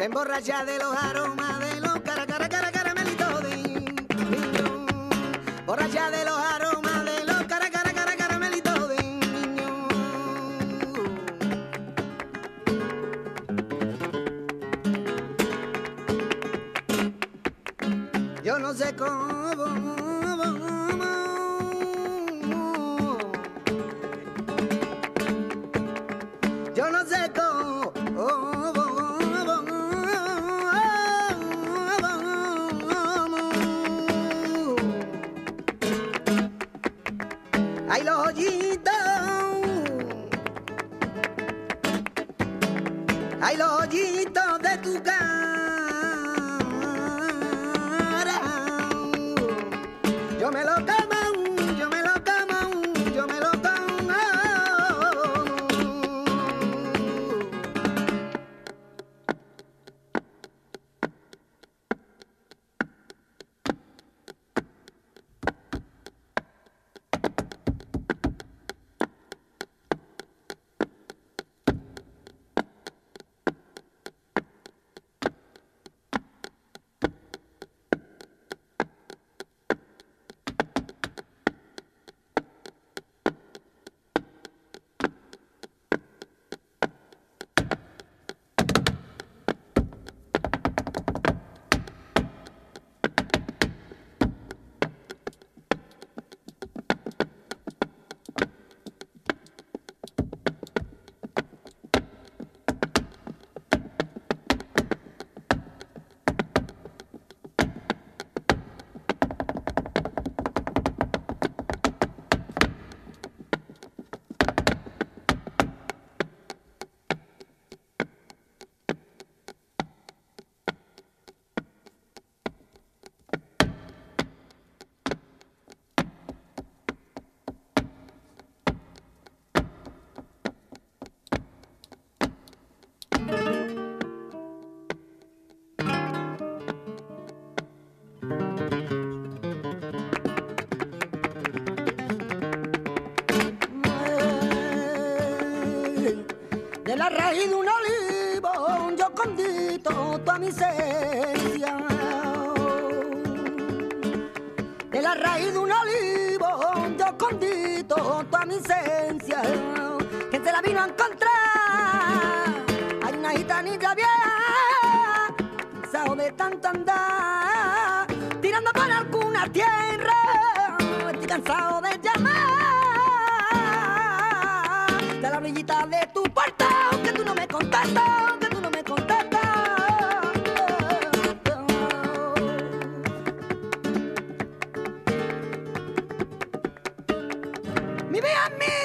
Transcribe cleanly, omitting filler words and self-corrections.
emborracha de los aromas de los caramelitos de niño. Borracha de los aromas de los caramelitos de niño. Yo no sé cómo. Yo no sé cómo. Ay, los hoyitos. Ay, los hoyitos de tu cara. Yo me lo como, yo me lo como, yo me lo como. De la raíz de un olivo yo condito toda mi esencia. De la raíz de un olivo yo condito toda mi esencia. ¿Quién se la vino a encontrar? Hay una gitanita vieja, cansado de tanto andar, tirando por alguna tierra, estoy cansado de llamar. De la orillita de tu puerta, que tú no me contestas, que tú no me contestas. Mi vida es mía.